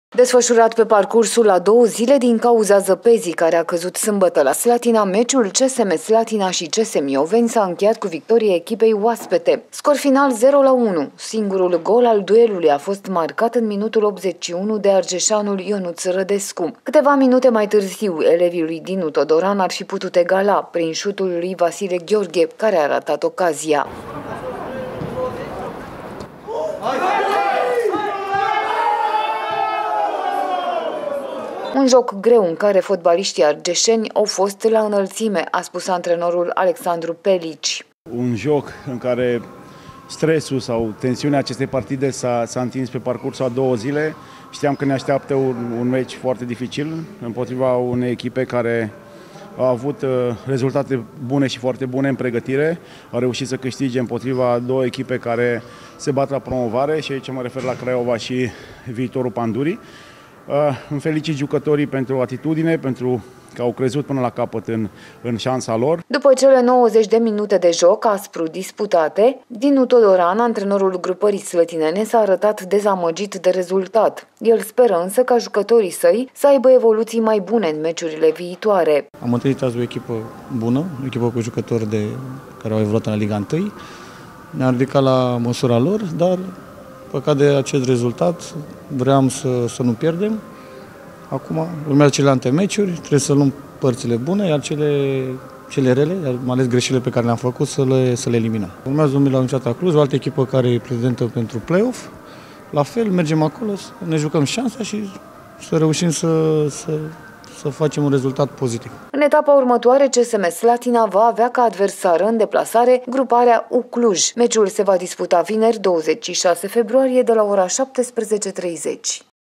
Desfășurat pe parcursul a 2 zile din cauza zăpezii care a căzut sâmbătă la Slatina, meciul CSM Slatina și CSM Ioveni s-a încheiat cu victorie echipei oaspete. Scor final 0-1. Singurul gol al duelului a fost marcat în minutul 81 de argeșanul Ionuț Rădescu. Câteva minute mai târziu, elevii lui Dinu Todoran ar fi putut egala prin șutul lui Vasile Gheorghe, care a ratat ocazia. Un joc greu în care fotbaliștii argeșeni au fost la înălțime, a spus antrenorul Alexandru Pelici. Un joc în care stresul sau tensiunea acestei partide s-a întins pe parcursul a 2 zile. Știam că ne așteaptă un meci foarte dificil împotriva unei echipe care a avut rezultate bune și foarte bune în pregătire. A reușit să câștige împotriva 2 echipe care se bat la promovare și aici mă refer la Craiova și Viitorul Pandurii. Îmi felicit jucătorii pentru atitudine, pentru că au crezut până la capăt în șansa lor. După cele 90 de minute de joc aspru disputate, Dinu Todoran, antrenorul grupării slătinene, s-a arătat dezamăgit de rezultat. El speră însă ca jucătorii săi să aibă evoluții mai bune în meciurile viitoare. Am întâlnit azi o echipă bună, o echipă cu jucători care au evoluat în Liga 1. Ne-am ridicat la măsura lor, dar păcat de acest rezultat, vreau să nu pierdem. Acum urmează celelalte meciuri, trebuie să luăm părțile bune, iar cele rele, mai ales greșelile pe care le-am făcut, să le eliminăm. Urmează Mila Unciata Cluj, o altă echipă care e prezentă pentru play-off. La fel, mergem acolo, ne jucăm șansa și să reușim să facem un rezultat pozitiv. În etapa următoare, CSM Slatina va avea ca adversară în deplasare gruparea U Cluj. Meciul se va disputa vineri, 26 februarie, de la ora 17:30.